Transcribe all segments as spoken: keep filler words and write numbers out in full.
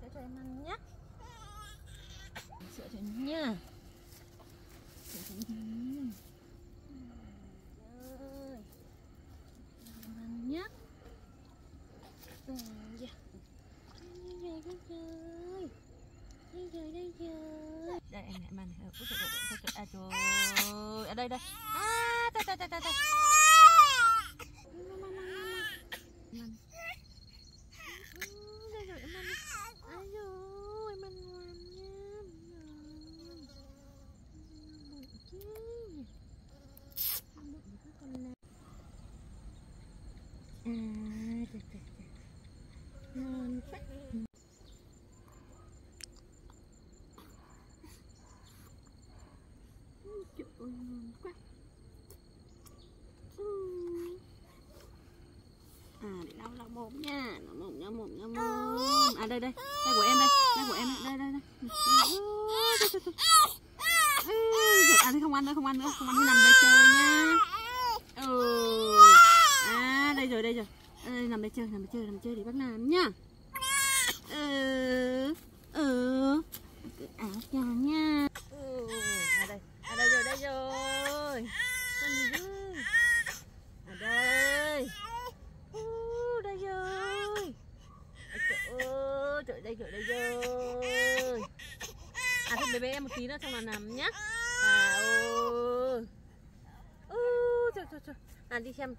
sữa cho em ăn nhé. Sữa cho em nha. Sữa cho em. Ơi. Em ăn nhé. Đây trời. Đây trời. Đây trời, đây trời. Đây em lại ăn. Ôi trời ơi, trời ơi. À trời. Ở đây đây. À, trời trời trời trời. À, trời trời trời. Ngon phết. Trời ơi, ngon quá. À, để lau lau mồm nha, lau mồm, lau mồm, lau mồm. À đây đây, đây của em đây, đây của em đây, đây đây đây. À thế không ăn nữa, không ăn nữa, không ăn thì nằm đây chơi nha. Ừ. À đây rồi, đây rồi. À, đây, nằm đây chơi, nằm đây chơi, nằm chơi để bác làm nhá. Ừ. Ừ. Cứ áo cho nha. Ừ. À đây, à đây rồi, đây rồi. Con gì ơi? À đây. Ừ, đây rồi. Trời ơi, trời đây rồi, đây rồi. À thôi bế bế em một tí nữa xong là nằm nhá. À ừ. Ừ, trời trời trời. À đi xem.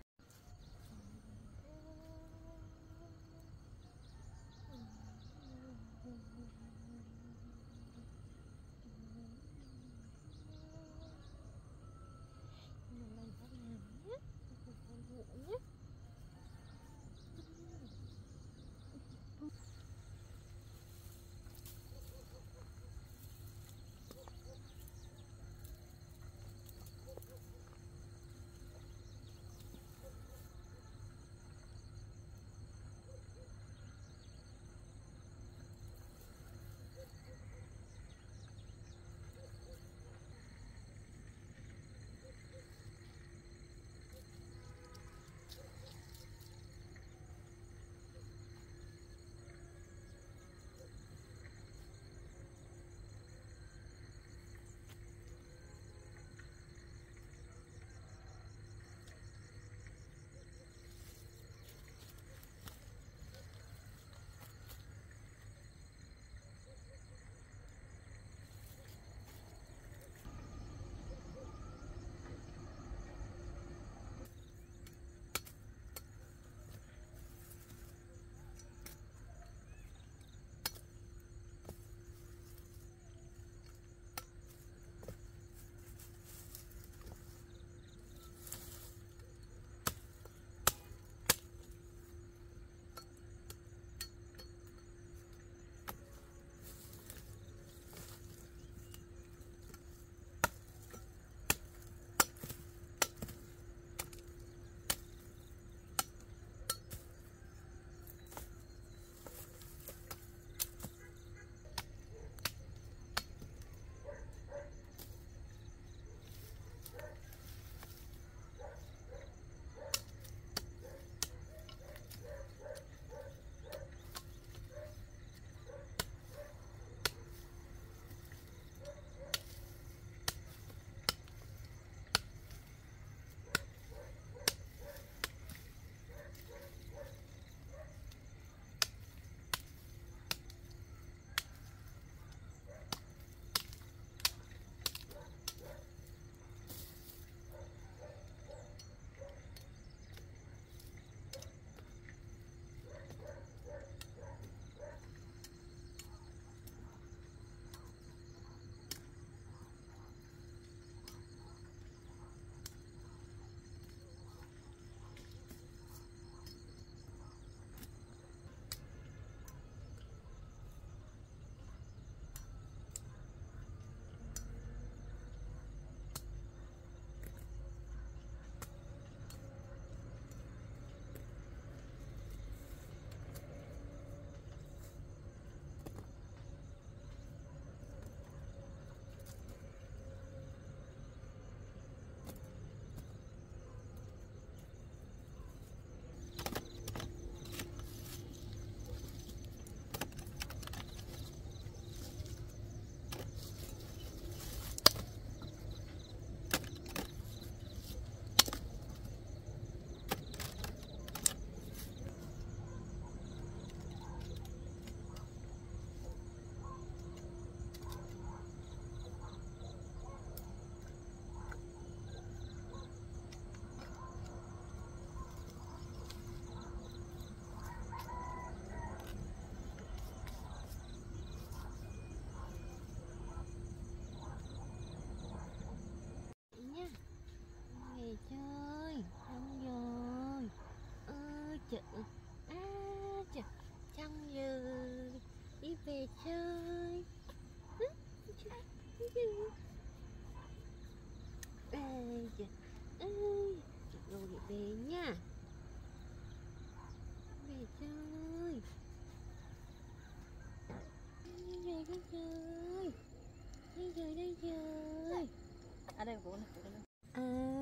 đây rồi. Đây rồi, đây rồi. À đây của này, của này. À.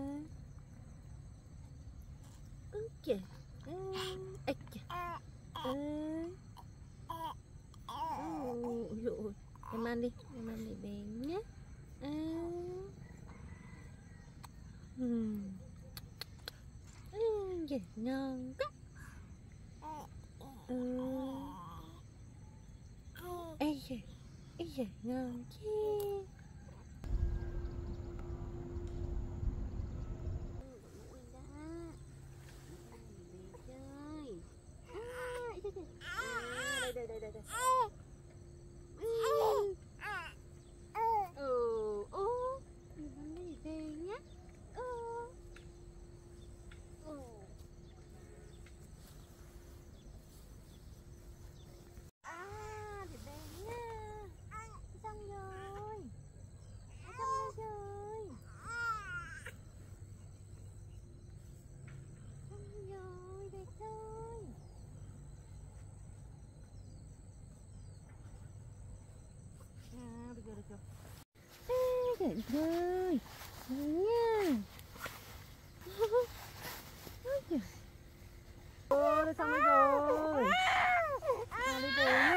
Ứ kìa. Ê kìa. Ê. Ôi dồi ôi. Em ăn đi, em ăn để bé nhé. À. Ừm. Ừ, dễ ngon quá. Ừ. Ê dề, ê dề ngon chứ. Đây đây đây đây. Ừ, ô, mình ăn đây về nhé. Ừ. Ừ. À, để về nha. Xong rồi. Xong rồi. Xong rồi, về thôi. À, được rồi, được rồi. À, trời ơi. Nha. Ô, xong rồi. À, đi về nha.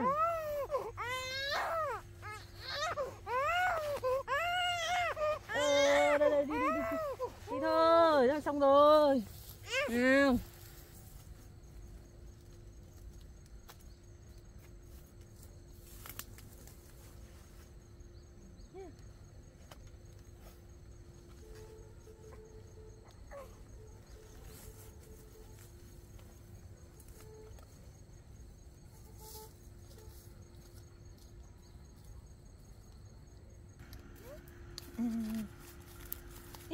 Ờ, đây, đây, đi, đi, đi. Đi thôi, đã xong rồi. Nào. À. Ê.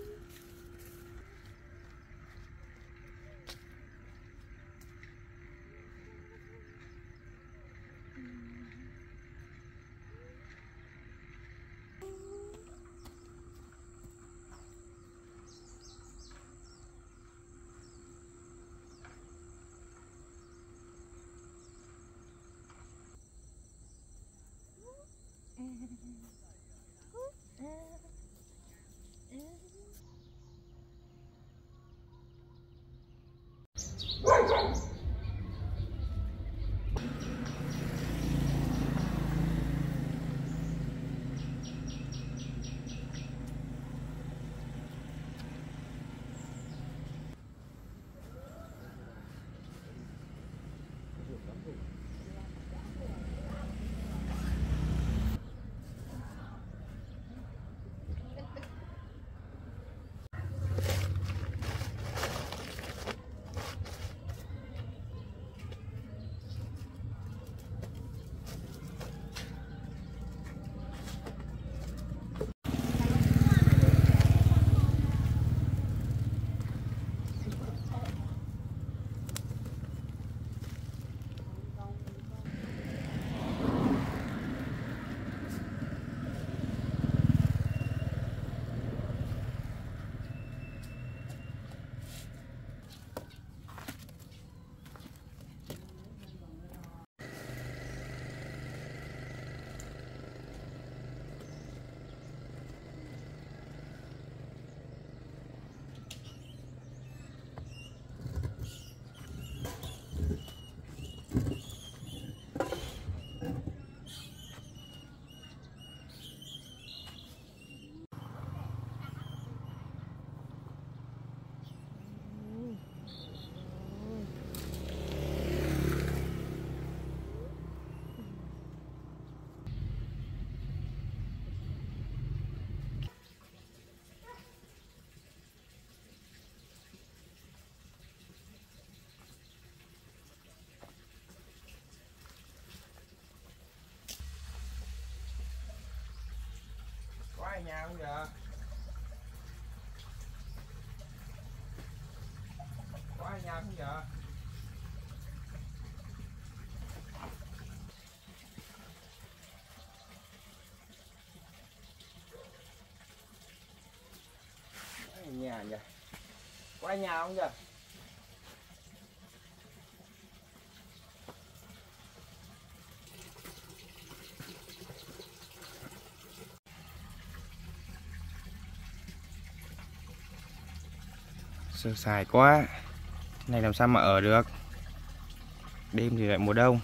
Có ai nhà không giờ? Có ai nhà không giờ? Có ai nhà giờ? Có ai nhà không giờ? Sơ sài quá. Này làm sao mà ở được. Đêm thì lại mùa đông.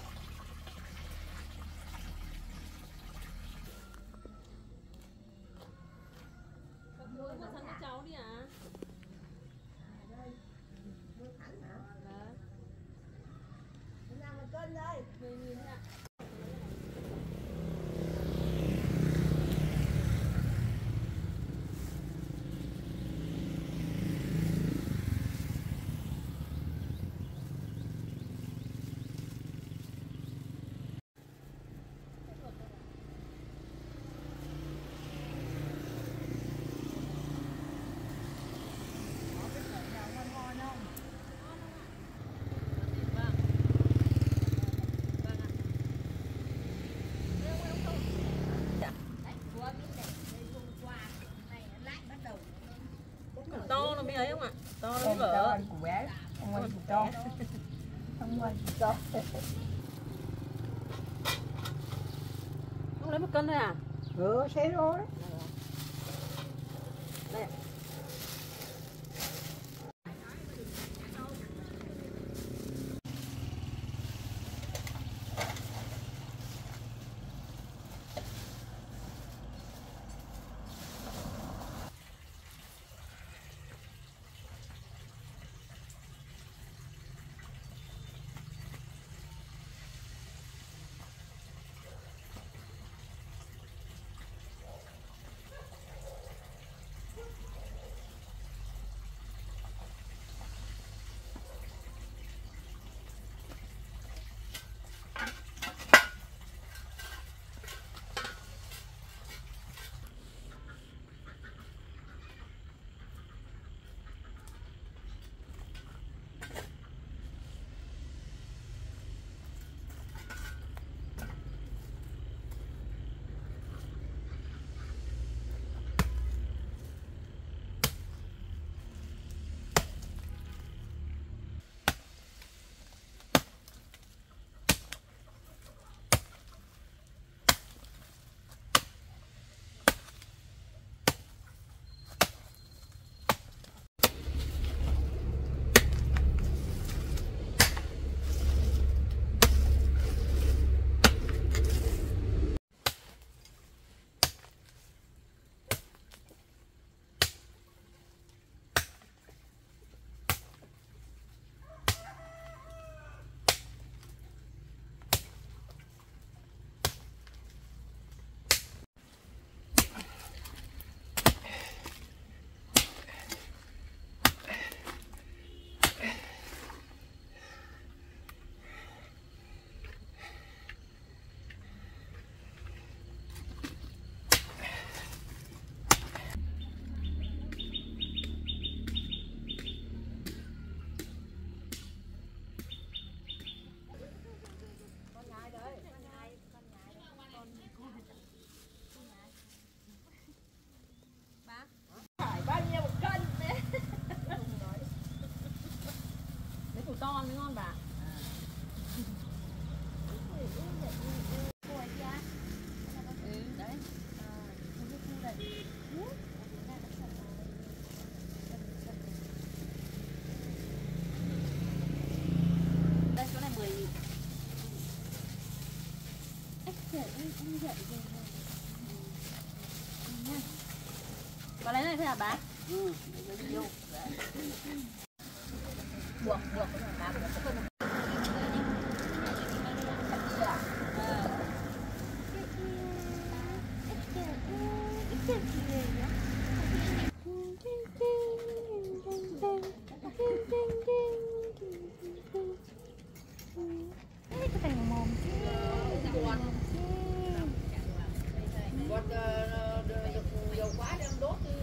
To nó mới ấy không ạ? To nó mới vỡ. Của bé, không quay của to. Không quay của to. Không lấy một cân thôi à? Ừ, thế thôi. Đây. To mới ngon bà. Ừ, đấy. Đây chỗ này mười nghìn. Bà lấy này thôi hả bà? Ừ, nhiều. Buộc, buộc cái này bà buộc cái này. Cái này mồm chứ. Bột dầu quá đem đốt đi.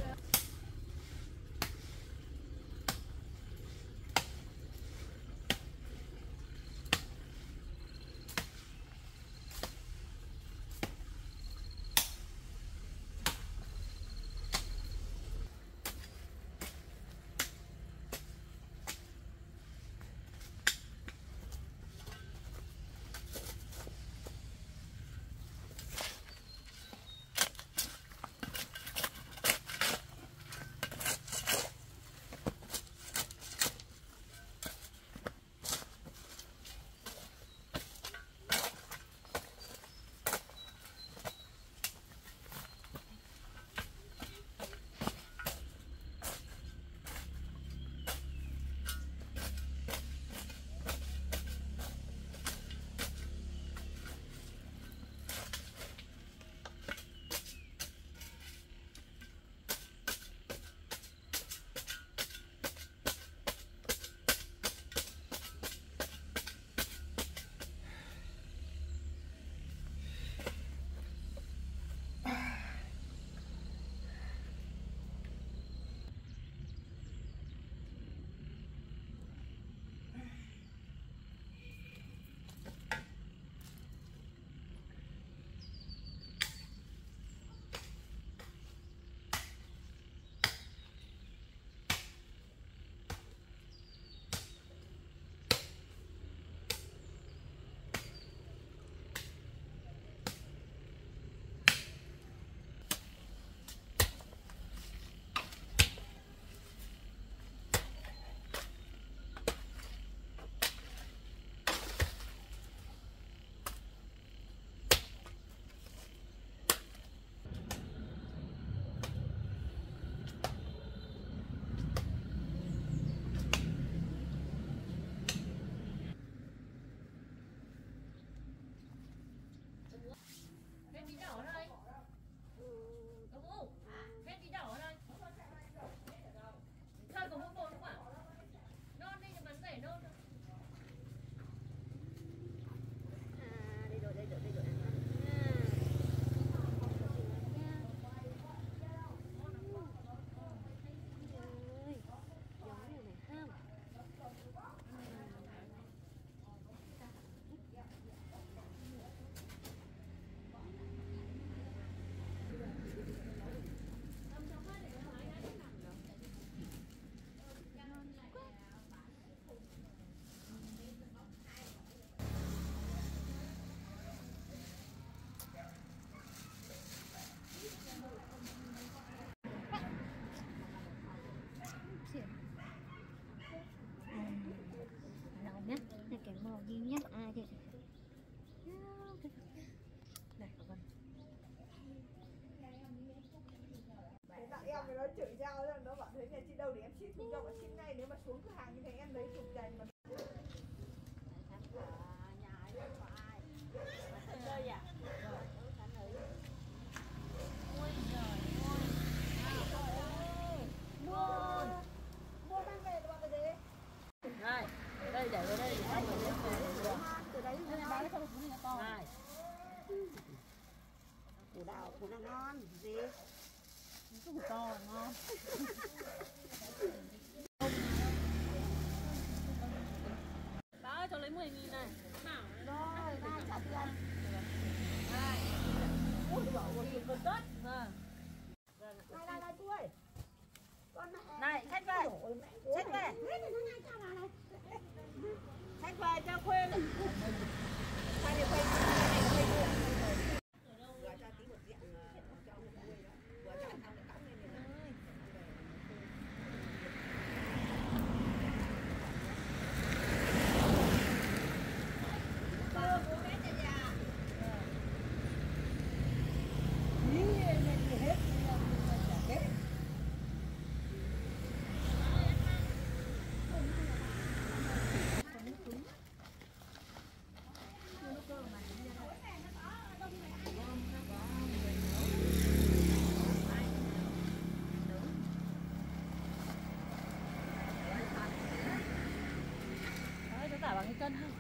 củ đào củ nó ngon gì củ to ngon. Bà ơi cháu lấy mười nghìn này. rồi ra trả tiền Đây. Ui giời ơi, còn tốt. Vâng. này này này chú ơi con Này, xách về. Xách về. Xách về cho Khuê. Hai điều Khuê. vừa cho tí một diện cho ông nuôi đó vừa cho ăn xong cái cắm lên này Đấy, cháu tả bằng cái cân thôi.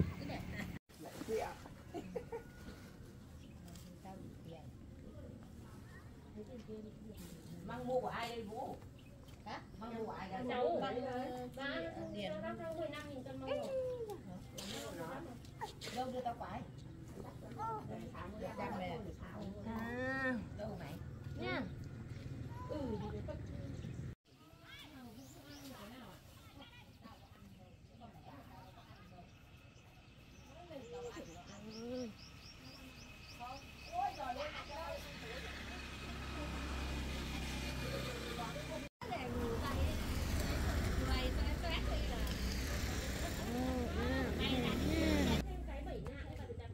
mang mua của ai đây bố? Hả? Mang mua của ai đây? Cháu ba tiền mười lăm nghìn cân măng một. Đâu đưa tao phải? À, Đâu mày? nha. Ừ. Cái bảy ngàn nhưng mà thực ra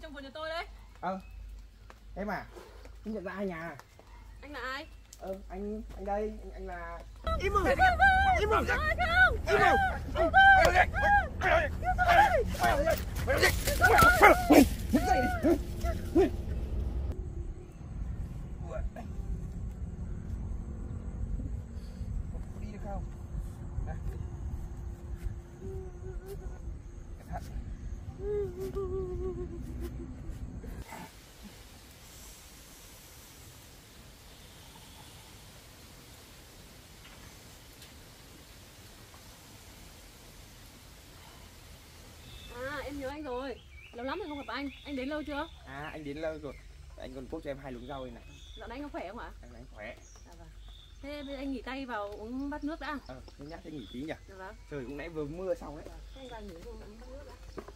trong vườn nhà tôi đấy. Ờ. Em à, anh nhận ra ai nhà? Anh là ai? Ờ, anh anh đây, anh, anh là Im mồm. Im mồm. Không. Im mồm. đi được không? Đây. Cẩn thận. À, em nhớ anh rồi. Lâu lắm rồi không gặp anh. Anh đến lâu chưa? À, anh đến lâu rồi. Anh còn post cho em hai luống rau đây này. Dạo này anh có khỏe không ạ? Anh anh khỏe. Dạ vâng. Thế bây giờ anh nghỉ tay vào uống bát nước đã. Ờ, thế nhắc anh nghỉ tí nhỉ? Dạ vâng. Trời cũng nãy vừa mưa xong đấy. Thế anh vào nghỉ uống bát nước đã.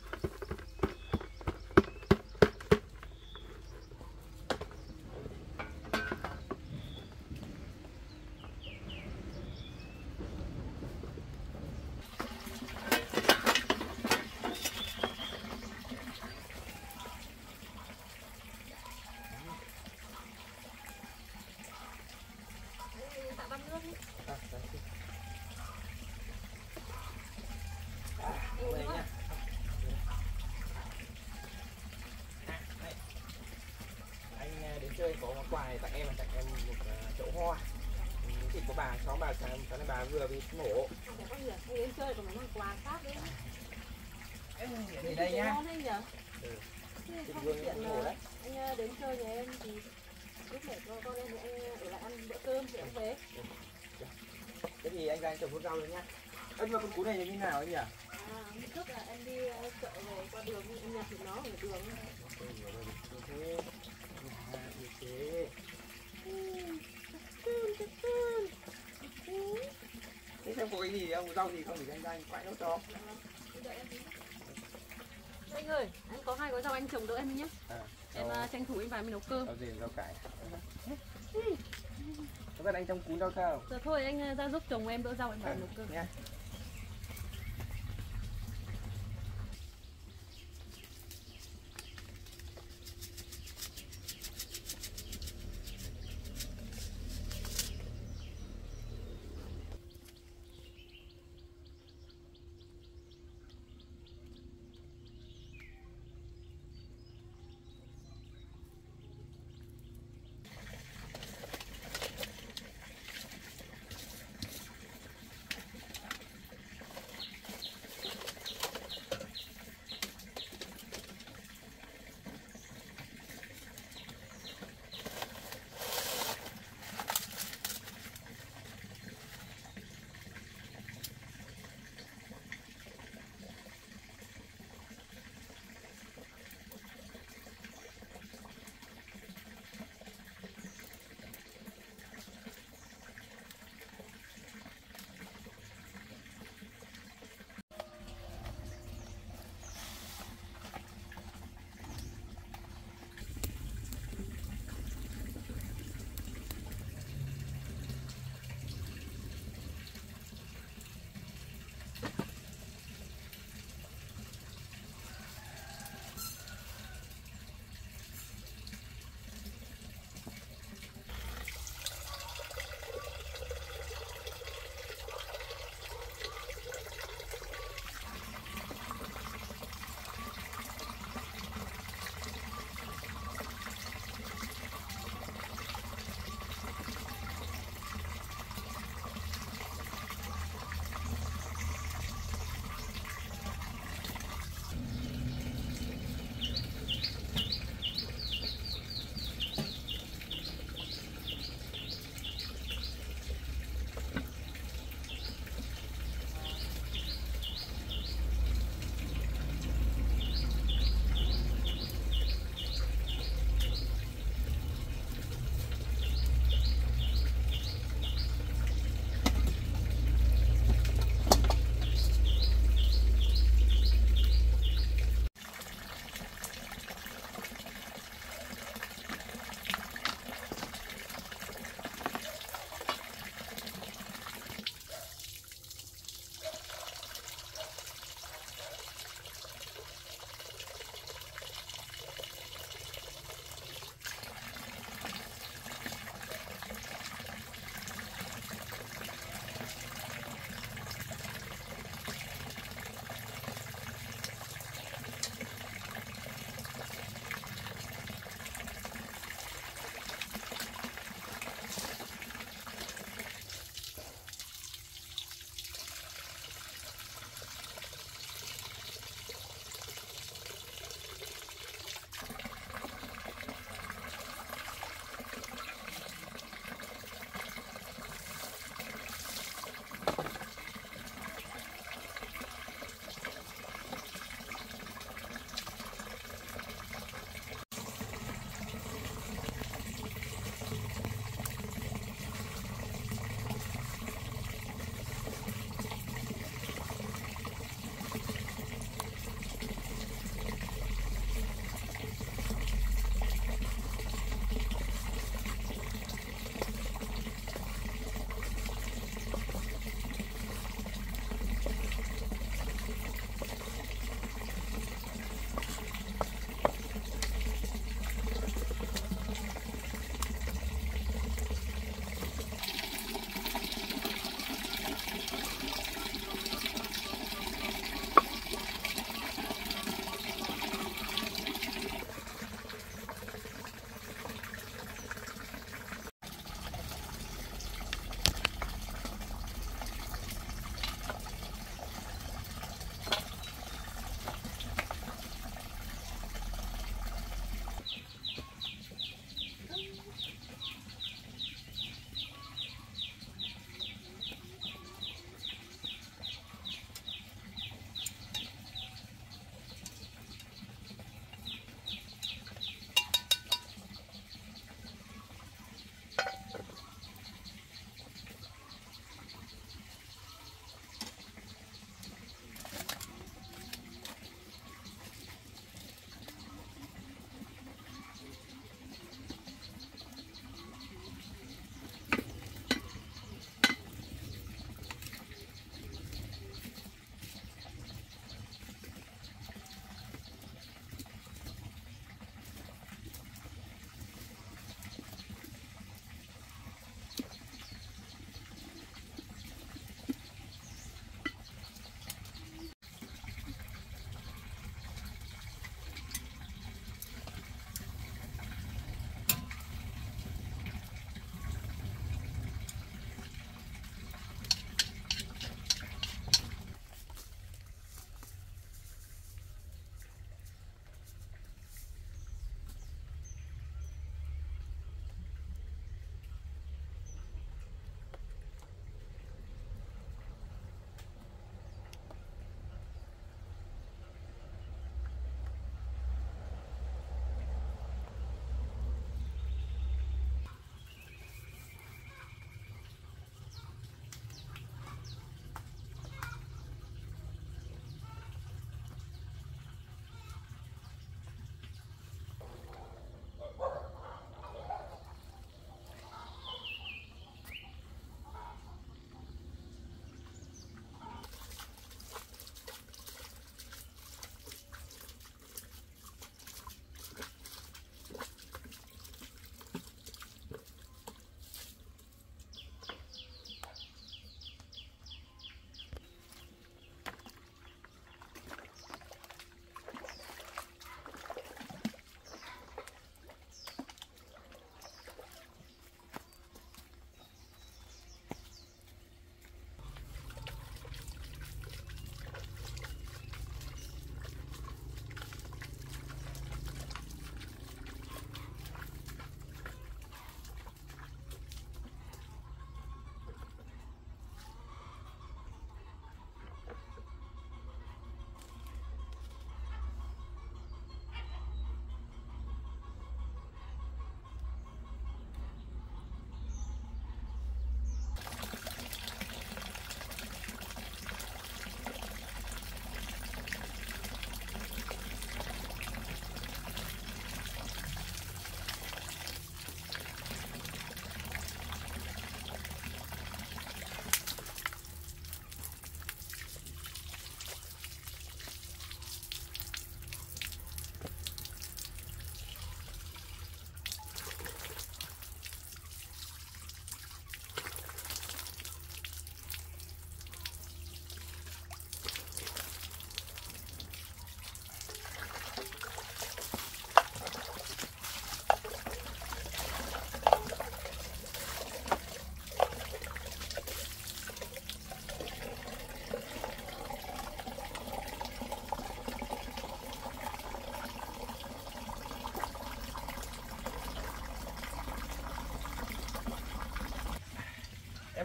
Tạ bát nước đi. À, đấy. Anh uống nữa. Anh đến chơi có món quà này tặng em là tặng em một uh, chậu hoa. Thịt của bà, xóm bà sáng sáng nay bà vừa bị nổ. Không có gì, anh đến chơi còn có quà khác đấy. Thì đây nhá. Ngon đấy nhỉ? Ừ. Thế Thịt không vương tiện nổ là đấy. anh đến chơi nhà em thì lúc để cho con em thì anh ở lại ăn bữa cơm thì anh về. Thế thì anh ra anh trồng con rau rồi nhá. Ơ nhưng mà con cú này như nào anh nhỉ? À, hôm trước là em đi chợ về qua đường em nhặt thịt nó ở đường. Thế. À, thế. Thế xem có cái gì không? Rau gì không thì anh ra anh quay nấu cho. Anh ơi, anh có hai gói rau anh trồng đỡ em đi nhé. À, Em rau... tranh thủ em vào mình nấu cơm. Rau gì rau cải. Có cần anh trồng cún rau không? Giờ thôi anh ra giúp chồng em đỡ rau em vào À, nấu cơm. nha.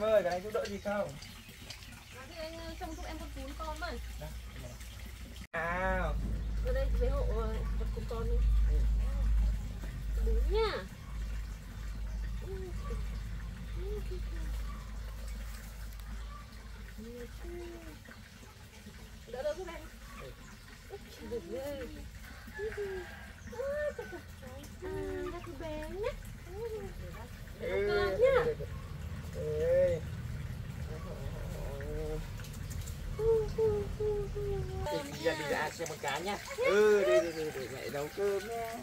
ơi, cái này giúp đỡ gì không? Nói thì anh trông giúp em con cún con với. À. Ở đây với hộ vật cún con đi. Đúng nha. Đỡ đỡ giúp em. Được ghê. À, các cô bé nhé. Ừ, Cơm nhá. Ê. Đi ra đi ra xem một cái nhá. Ừ, đi đi đi để mẹ nấu cơm nha.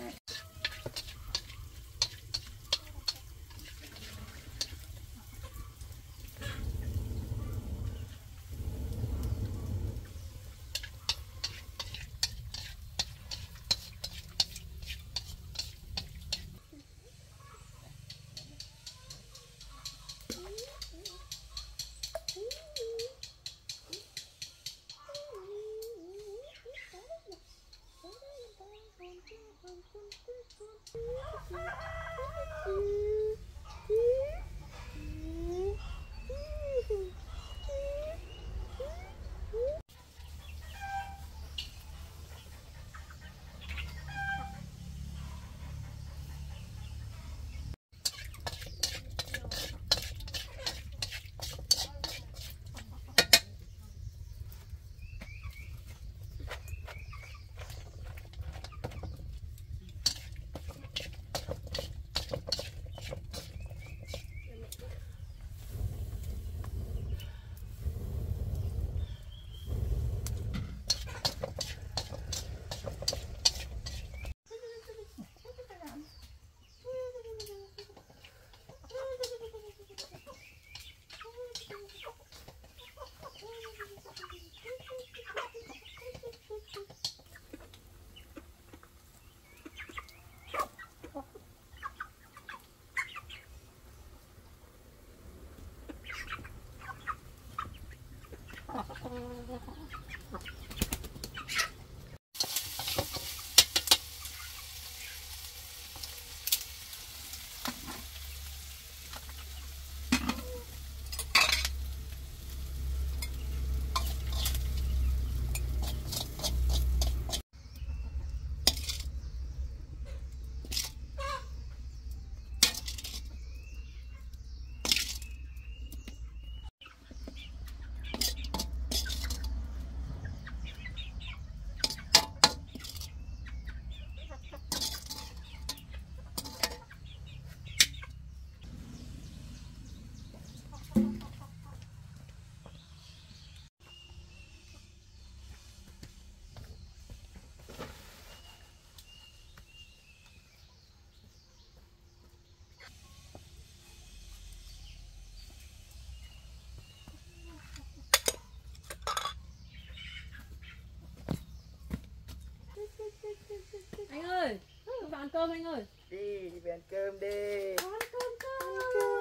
Anh ơi, con vào ăn cơm anh ơi. Đi, đi về ăn cơm đi. Con ăn cơm cơm.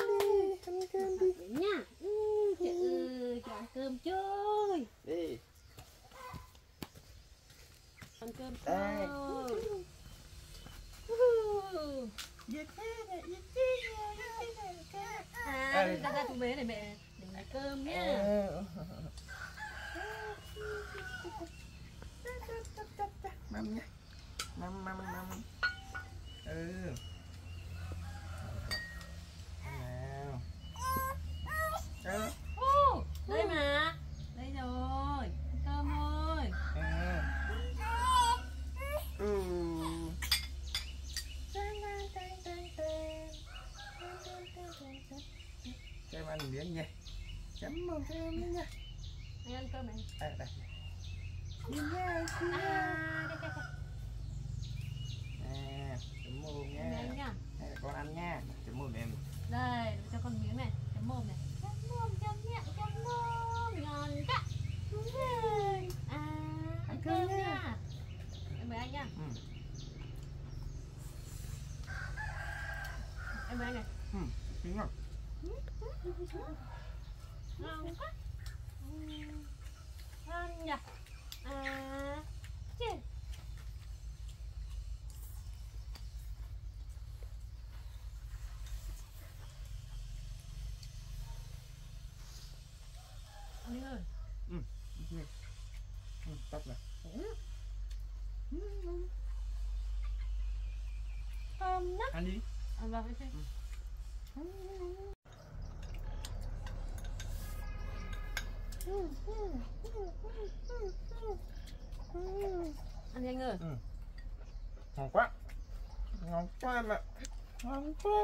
Ăn cơm đi. Đấy nha. Ừ, chị ơi, cho ăn cơm chơi. Đi. Ăn cơm Đây. chơi. À, ra ra chú bé này mẹ để lấy cơm nhá. Mâm nhá. Mâm mâm mâm. Ừ. Nào. Ừ. Ô, đây mà. Đây rồi. Ăn cơm thôi. Ừ. Cho em ăn miếng nha. Chấm mồm cho em nha. Anh ăn cơm này. À, đây. Nhìn nha, nhìn À, nha. đây đây đây. À, chấm mồm Anh nha. ăn nhá. Đây, con ăn nha. Chấm mồm em. Đây, cho con miếng này, chấm mồm này. Chấm mồm, chấm miệng, chấm mồm, ngon quá. À, ăn cơm nha. Em mời anh nha. Ừ. Em mời anh này. Ừ, đúng rồi. Ngon quá. Ngon nhỉ. À, chứ. Linh ơi. Ừ. Ừ. Ừ. Tóc này. Thơm nhất. Ăn đi. Ăn vào cái xem. Ừ. Ăn đi anh ơi. Ừ. Ngon quá. Ngon quá em ạ. Ngon quá.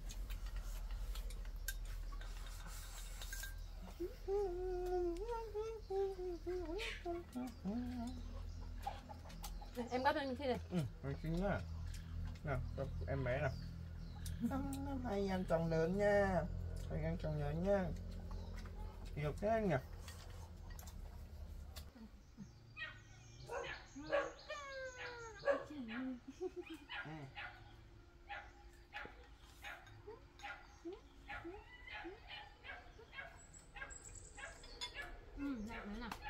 Này, em gắp lên mình thi này. Ừ, mình xin nha. Nào, cho em bé nào. Năm năm nay ăn chồng lớn nha. Anh ăn chồng lớn nha. Nhiều thế anh nhỉ. Ừ, lại đấy nào.